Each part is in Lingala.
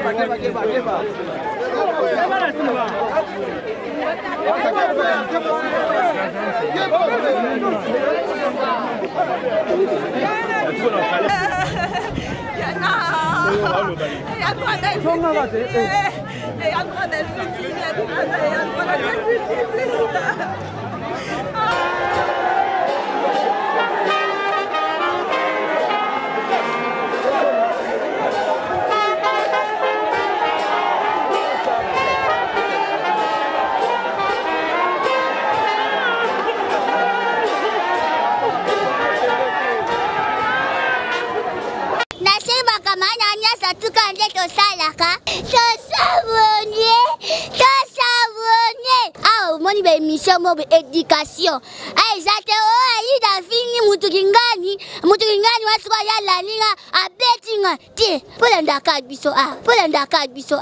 émission éducation exacte aida fini mutukingani waswa linga abetinga ti pola ndaka biso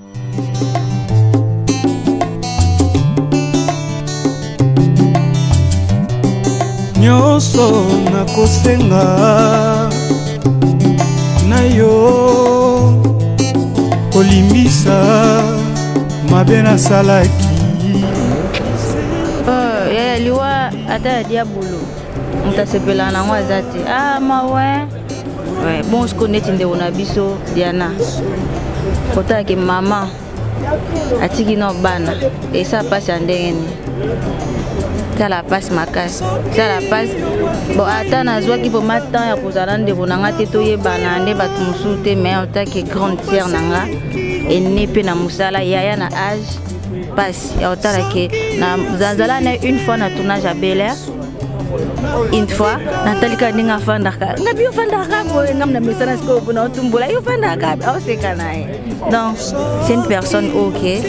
nyonso nakosenga na yo kolimbisa mabe nasalaki liwa ata diabolo mutasepela nango azati mawe bon sikoneti ndeko na biso Diana kotala ke mama atiki no bana esa pasi ya ndenge ni tala pasi makasi tala pasi bon ata nazwaki po matan ya kozala ndeko nanga te toyebana nde bato mosusu te mais otaki grande sœur nanga ene mpe na mosala yaya na age passe et autant que na une fois na tournage à Bel Air une fois Nathalie Kadinga fandaka ngabi fandaka ko ngam na message ko bona tumbola yo fandaka au c'est kanae donc c'est une personne OK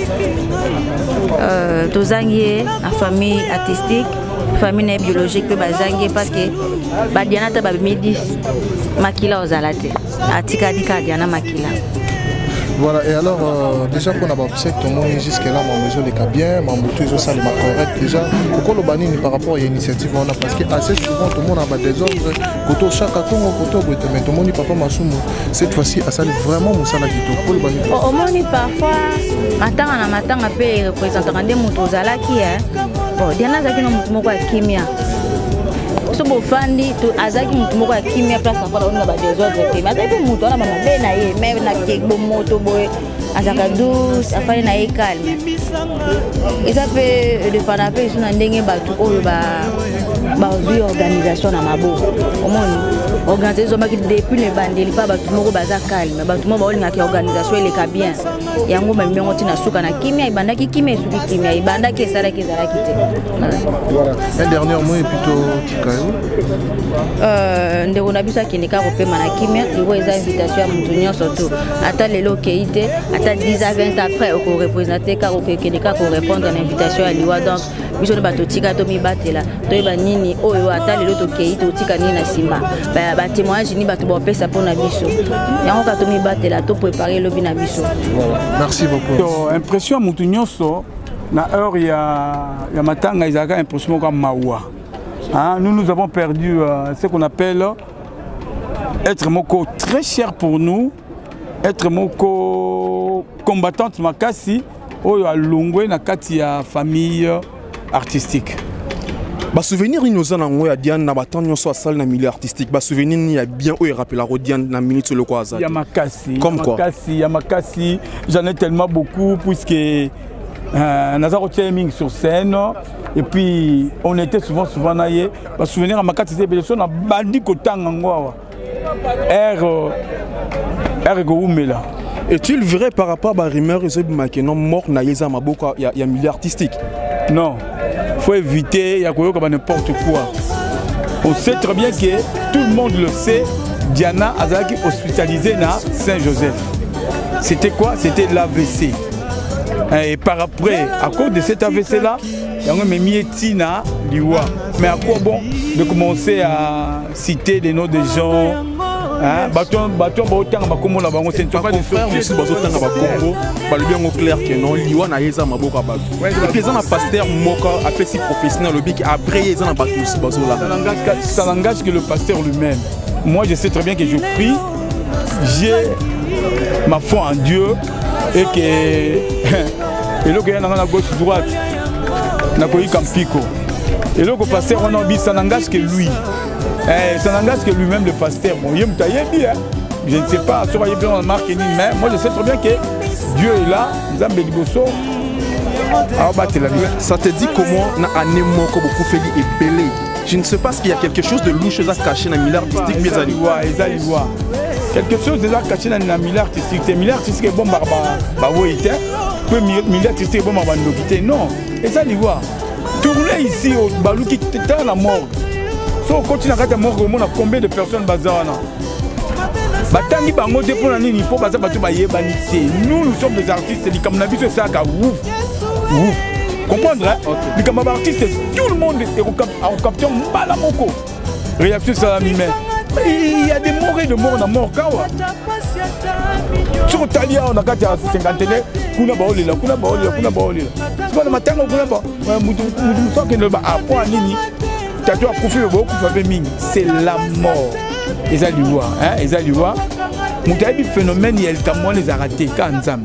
tozangié la famille artistique famille biologique pe bazangié parce que ba Diana ta ba midis makila ozalate atika dika Diana makila. Voilà, et alors, déjà qu'on a observé tout le monde jusqu'à là, ma maison est bien, ma moto est aussi correct déjà. Pourquoi le banni par rapport à l'initiative on a parce que assez souvent tout le monde a des ordres, quand chaque Congo, quand mais tout le monde n'est pas masumo. Cette fois-ci, ça c'est vraiment mon salaire qui pour le banni. Au moins parfois, matin appelé représentant des motos à qui bon, Diana Zaki no moto kwa kimia. So bofandi to azaki mutu moko ya kimia place akola on ba des autres te mais azaki mutu ona mama be na ye même na kekbo moto boy azaka douce afali na ye calme eza pe de panape suna ndenge batu oyo ba vie organisation na maboko omoni organisation maki depuis le bandeli pa batu moko baza calme batu moko baolinga ki organisation ele ka bien yango ba mengo tina suka na kimia ibandaki kimia suki kimia ibandaki esala ki te voilà un dernier mot et plutôt ndeko na biso akendeka kopema na kimia liwo eza invitation ya mutu nyonso to ata lelo keite ata 10 à 20 après oko représenter car okendeka ko répondre à l'invitation ya liwa donc biso ne bato tika to mibatela toyeba nini oyo ata lelo to keite otika nini na sima ba témoignage ni bato bopesa pona biso yango ka to mibatela to préparer lobi na biso. Merci beaucoup. Impression mutu nyonso na heure ya matanga izaka impression comme mawa. Nous avons perdu ce qu'on appelle être moko très cher pour nous, être moko combattante makasi, oyo alongwe na kati ya famille artistique. Ba souvenir ni nous en ya Diane na batang nyonso asal na milieu artistique. Ba souvenir ni ya bien oyo rappela Diane na minute sur le quoi ça. Ya makasi. Comme quoi? Ya makasi, j'en ai tellement beaucoup puisque Nazaro Timing sur scène. Et puis on était souvent naïe. Bah souvenir à ma carte c'était bien sûr na bandi kotanga ngwa. Goumela. Est-il vrai par rapport à rumeur que non mort na yeza maboka ya milieu artistique? Non. Faut éviter ya koyoka n'importe quoi. On sait très bien que tout le monde le sait, Diana Azaki hospitalisée na Saint-Joseph. C'était quoi? C'était l'AVC. Et par après, à cause de cet AVC là, il y a un miétina liwa. Mais à quoi bon de commencer à citer des noms de gens? Bâton autant à Bakomo la bango c'est pas des frères aussi bâton à Bakomo. Bah le bien au clair que non liwa na yeza maboka bâton. Et puis ça na pasteur moka appelé si professionnel le bic après yeza na bâton aussi bâton là. Ça n'engage que le pasteur lui-même. Moi je sais très bien que je prie. J'ai ma foi en Dieu et que et là que y a la gauche droite n'a pas eu Campiko et là que pasteur on a dit ça n'engage que lui ça n'engage que lui-même le pasteur bon il me taille bien je ne sais pas sur y bien on marque ni mais moi je sais très bien que Dieu est là Nzambe liboso ça te dit comment na année moko beaucoup fait et belé je ne sais pas s'il y a quelque chose de louche à cacher dans le milieu artistique mais ça quelque chose déjà caché dans le milieu artistique c'est milieu artistique est bon barbaroïté peu milieu artistique est bon barbaroïté non et ça l'ivoire tourner ici au Balouki dans la morgue si on continue à la morgue on a combien de personnes bazarana batangi bango te pour nini pour baza batu bayebani te nous sommes des artistes et comme na biso ça ka ouf comprendre mais comme artiste tout le monde est au capteur mbala moko réaction ça mi mais il y a des morts et de morts na mort kawa sur talia on a kati ya 50 kuna baolela c'est pas le matin kuna ba mutu so que ba point nini tatu akufi beaucoup fa mingi c'est la mort ils allaient voir hein ils allaient voir mutabi phénomène il kamwa les arrêter quand Nzambe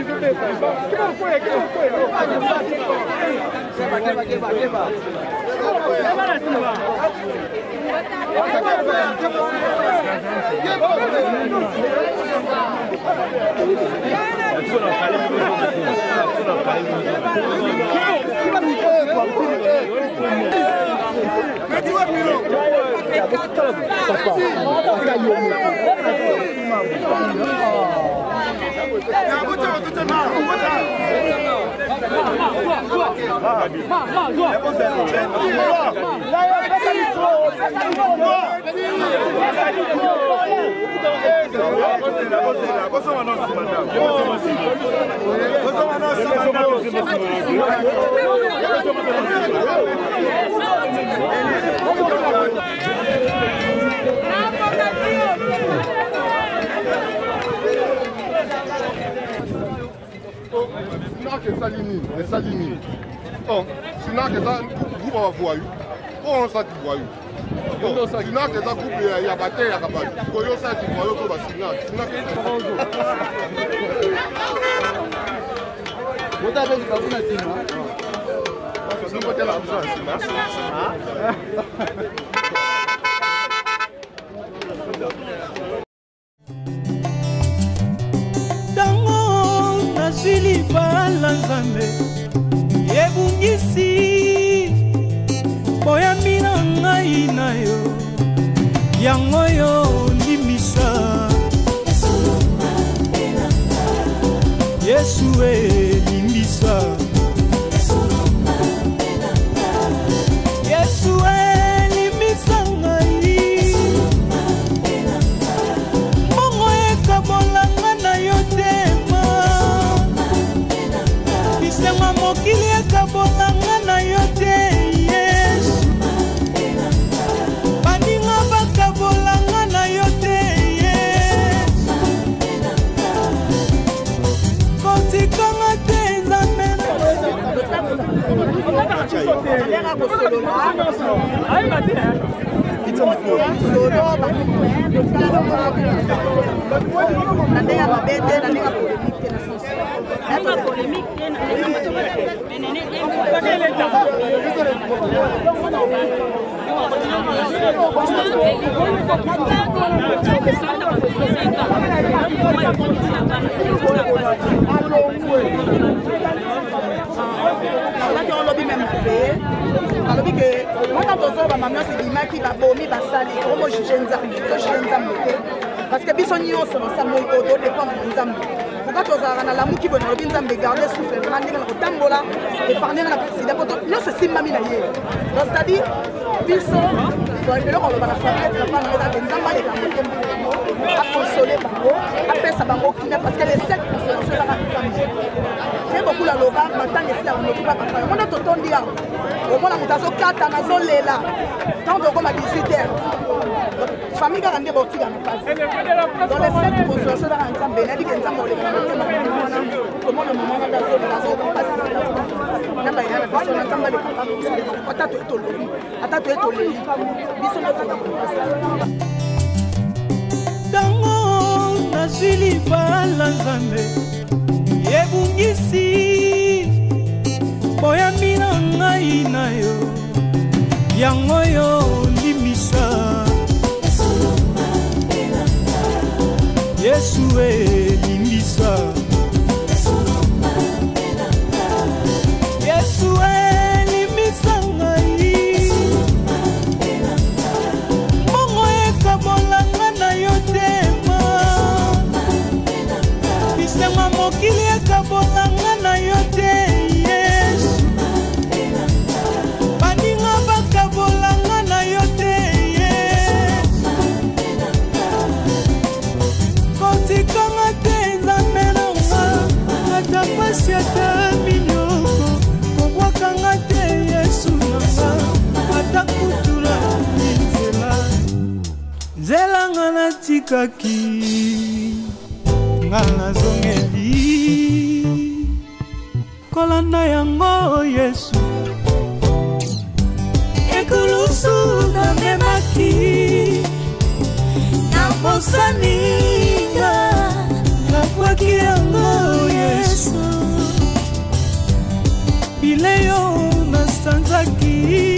Salini. Oh, sinon que ça groupe va voyou. Oh, ça tu voyou. Oh, sinon que ça groupe il y a batté à Kabali. Koyo ça tu voyou ko basina. Sinon que ça bonjour. Vous avez dit pas vous na sina. Parce que nous côté la Nasili pala Nzambe ebungisi boyambi na ngai na yo yango yo ndimisa Yesu elimbisa Yesu elimbisa ngai mbongo ekabolanga na yo tema bisenga mokili ekabolanga na yo te Yesu baninga bakabolanga na yo te Yesu kotikanga te Nzambe alobi ke mwana tozoba mamiosi bimaki babomi basali omo juge Nzambe te parce que biso nyonso nosala moko todépendre na Nzambe foka tozalaka na lamuki boye nalobi Nzambe garde souffle na ndenge na kotambola épargne na président poto nyonso esimbami na ye donc c'est-à-dire biso eloko oloba na famille na bana kaka Nzambe aleka motema akonsole bango apesa bango kimia parce que les 7 consolation ezaka Nzambe c'est beaucoup la loba matanga esila konokupa papa mona totondi awa omona moto azokata nazolela tant tokoma 18h famille kaka nde botika na pasi dans les 7 consolation ezaka Nzambe nayebike Nzambe oleka na motema wana komona momana ndazolela azopasi na bayana biso na Nzambe aleka ata toetoleli ata toetoleli biso notoleli nazwi libala nzambe ebungisi boyambi na ngai na yo yango yo limisa Yesu limisa Yesu limisa ngai mongo ekabolanga na yo tema bisenga mokili ekabolanga na yo te Yesu baninga bakabolanga na yo te Yesu kotikanga te nzambe nanga ata pasi ata minyoko kobwakanga te Yesu nanga ata kutula nzela nga natikaki nga nazongeli kolanda yango Yesu ekulusu namemaki nabosaninga nakwaki yango Yesu bileyo nasanzaki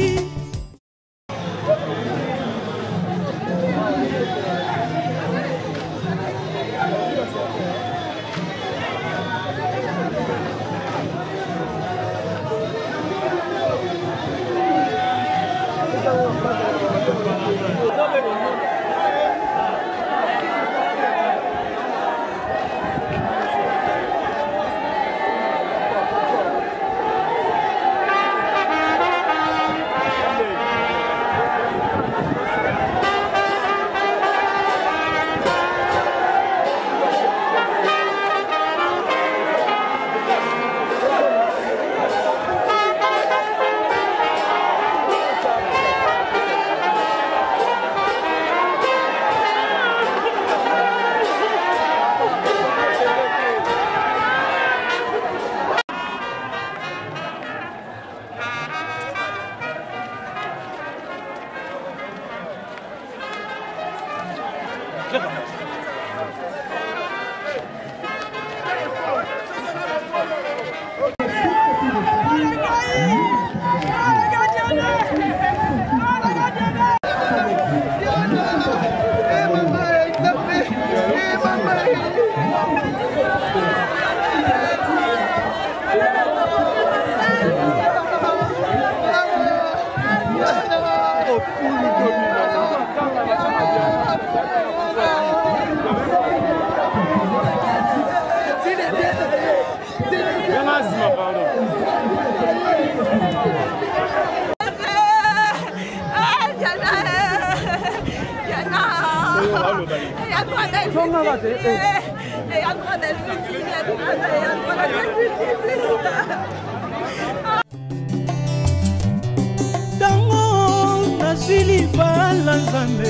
tango nazwi libala nzambe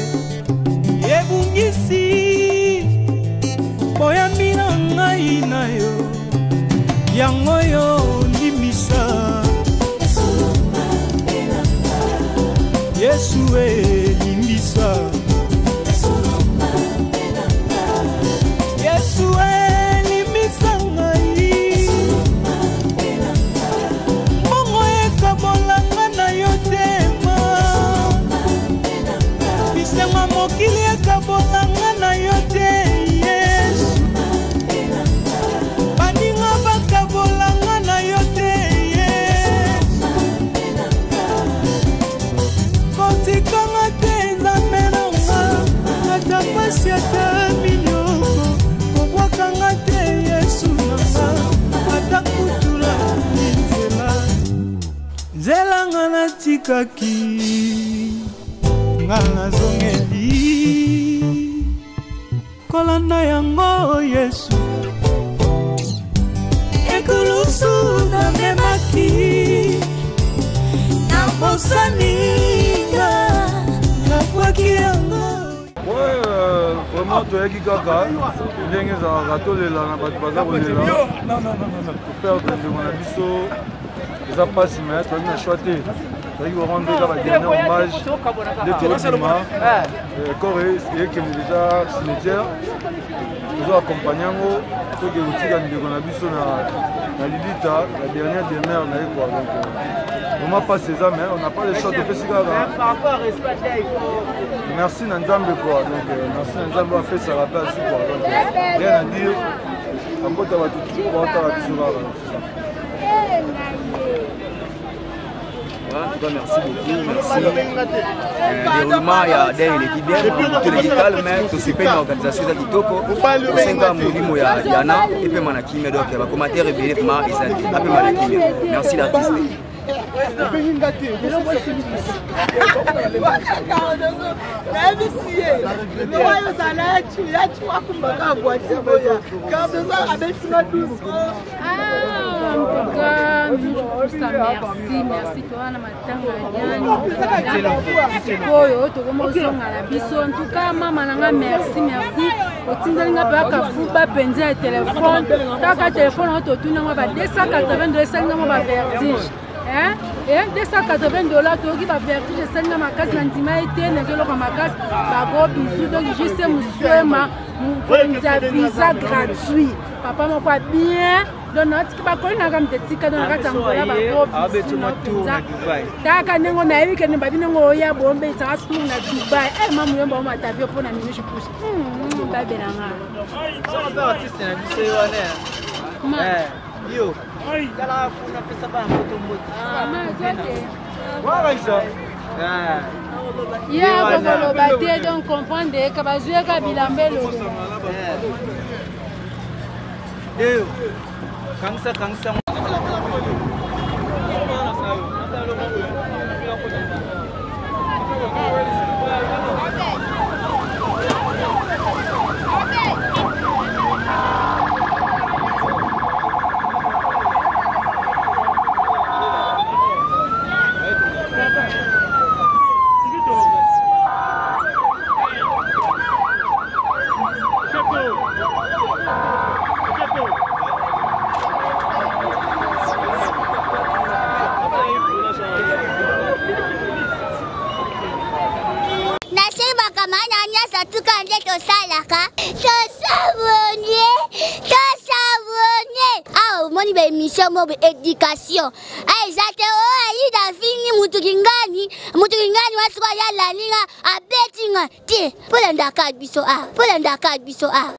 ebungisi boyambi na ngai na yo yango yo limisa Yesu limisa Yesu limisa ngai mongo ekabolanga na yo tema bisenga mokili ekabolanga na yo te Yesu baninga bakabolanga na yo te Yesu kotikanga te nzambe nanga ata pasi ata minyoko kobwakanga te Yesu nanga ata kutula nzela nga natikaki nga nazongeli kolanda yango Yesu ekulusu namemaki nabosaninga nakwaki yango vraiment toyaki kaka ndenge ezalaka tolela na bato baza kolela koperdre ndeko na biso eza mpasi me toyaki na shwa te toyaki korendre kaka baderne hommage nde toyokima corps eyekende déjà cimetière tozo accompagner yango toke kotika ndeko na biso na Lilita la dernière demeure na ye quoi. Donc vraiment pas ces âmes, on n'a pas le choix de faire ça. Merci Nanzambe quoi. Donc merci Nanzambe a fait ça la place quoi. Donc rien à dire. En fait, on va tout voir ta biso là. En tout cas, merci beaucoup. Merci. Déroulement, il y a des équipes bien. Tout est calme, mais tout c'est pas une organisation qui toko. Au 5 ans, Moulimo, il y a Diana et puis Manakime. Donc, il y a commentaire révélé pour moi et ça. Après Manakime. Merci l'artiste. Merci toi na matanga yani koyo tokomosonga na biso en tout cas mama nanga merci otindelinga ba ka fuba penza ya téléphone taka téléphone auto tunanga ba 282 esalinga mo ba vertige hein et $280 toki ba vertige esalinga makasi na ndima ete nezoloka makasi ba gros bisous donc juste muswema mukonza visa gratuit papa moko bien donc natiki bakoli na kam tetika donc katangola ba gros bisous taka nengo na yebi kene babi nengo oya bombe itaka tour na Dubai mamu yomba o matavio pona mino je pousse ba belanga so ba artiste na biso yone yo kala kuna pesa ba moto ma zote wa ça ya bolo ba te donc comprendre que ba jouer ka bilambelo yo kangsa émission mob éducation ezate aida fini mutukingani waswa ya lalinga abetinga ti pola ndaka biso